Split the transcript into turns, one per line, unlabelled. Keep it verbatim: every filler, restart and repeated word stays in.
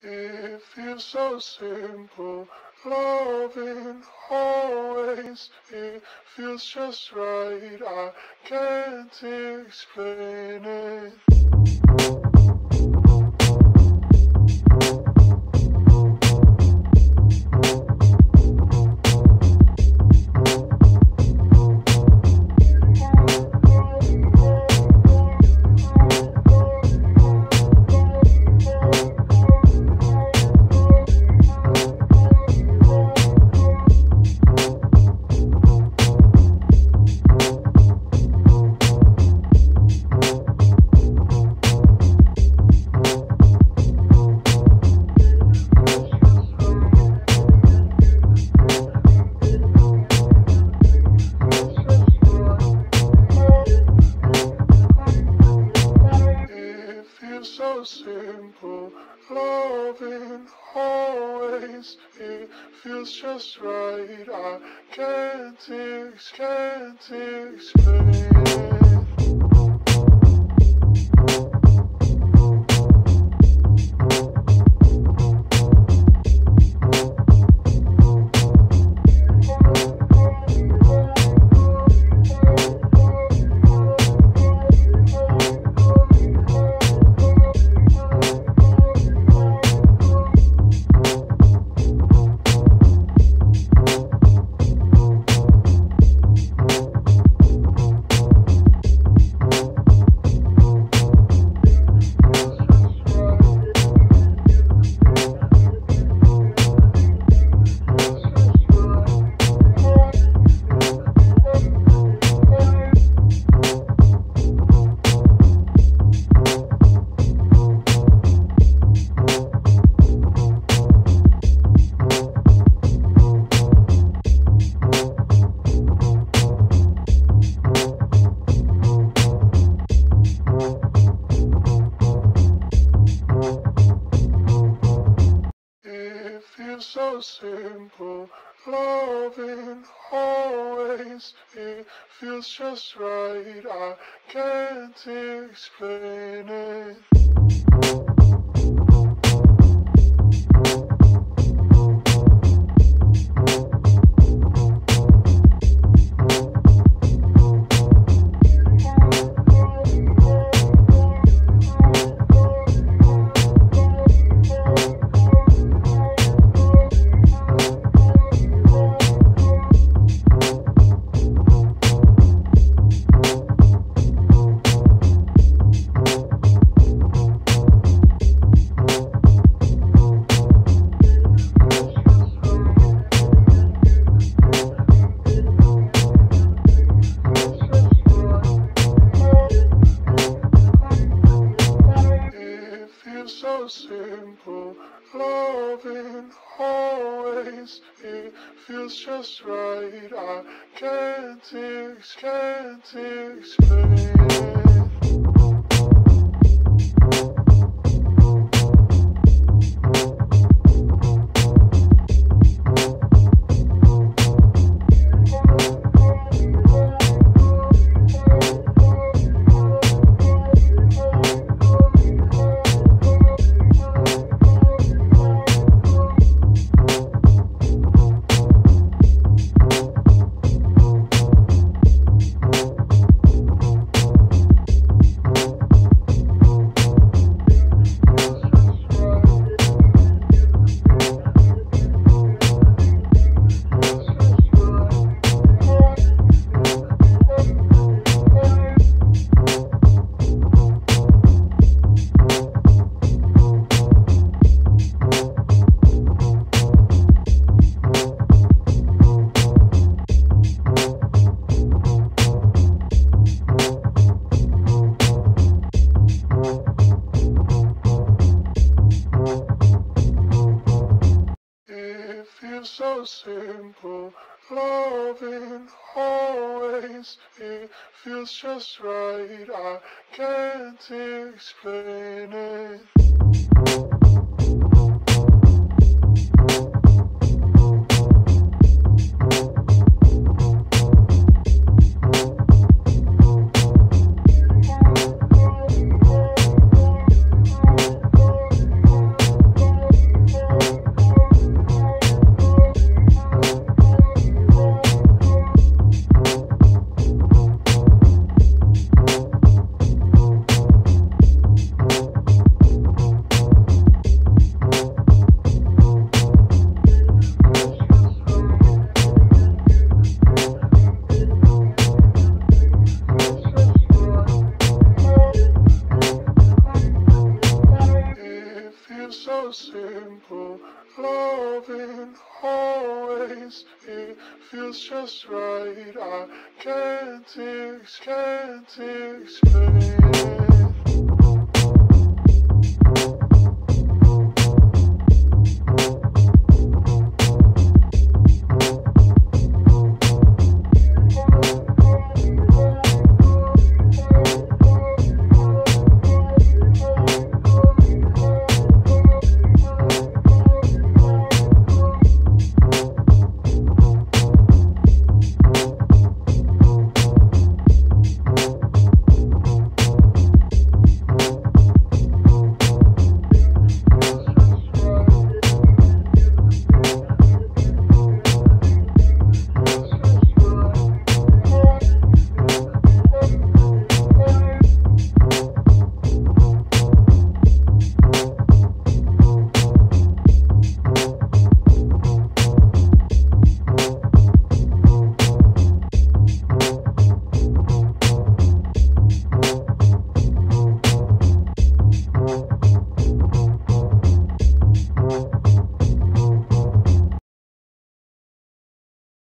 It feels so simple, loving always. It feels just right, I can't explain it. So simple, loving always. It feels just right, I can't, ex can't explain it. It feels so simple, loving always. It feels just right, I can't explain it. So simple, loving always. It feels just right, I can't, ex can't explain it. So simple, loving always. It feels just right, I can't explain it. so simple, loving always. It feels just right. I can't, ex- can't explain.